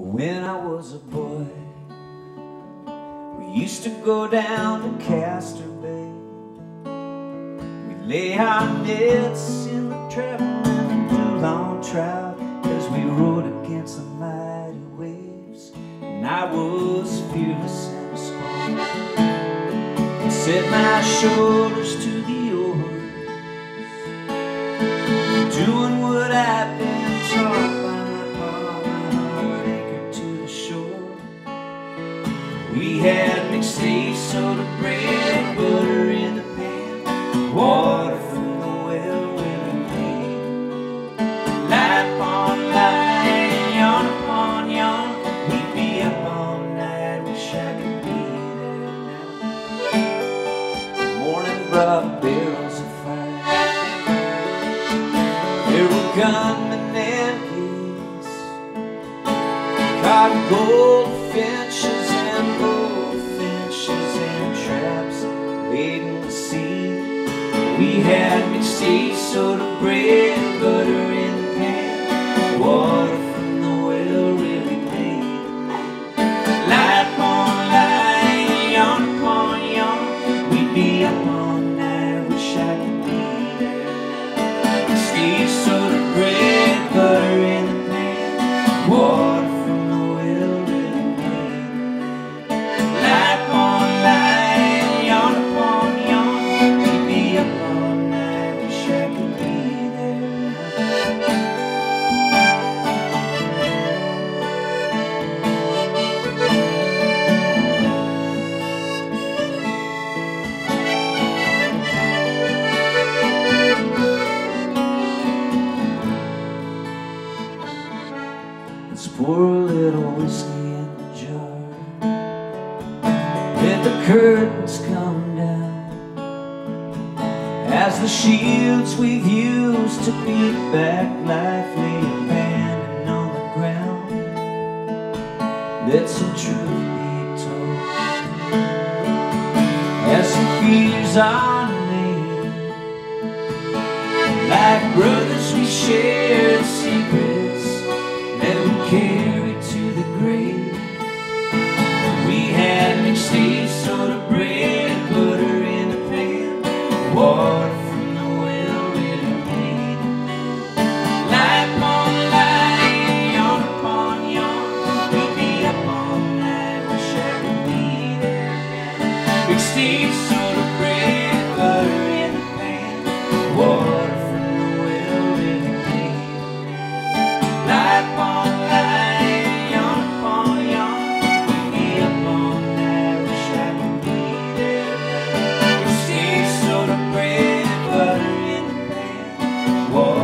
When I was a boy, we used to go down to Castor Bay. We'd lay our nets in the trap and do long trout as we rode against the mighty waves. And I was fearless in the storm, set my shoulders to the oars, doing what I've been taught by we had mixed stage soda, bread, butter in the pan, water from the well where we played. Light upon light, yawn upon yawn, we'd be up all night, wish I could be there now. The morning brought barrels of fire, there were gunmen and geese, caught gold finches, laden with sea. We had mixed tea, soda, bread, butter in the pan, water from the well really made. Light upon light, yawn upon yawn, we'd be up all night, wish I could be there now. Mixed tea, soda, bread, butter in the pan, water from the well really made. Light upon light, yawn upon pour a little whiskey in the jar, let the curtains come down, as the shields we've used to beat back life lay abandoned on the ground. Let some truth be told, as some fears are named, like brothers we shared secrets that we carry to the grave. We had mixed tea, soda, bread, butter in the pan, water from the well really made. Light upon light, yawn upon yawn, we'll be up all night, wish I could be there now. Mixed tea, soda, bread, butter in the pan, water from the well really made. Light upon whoa.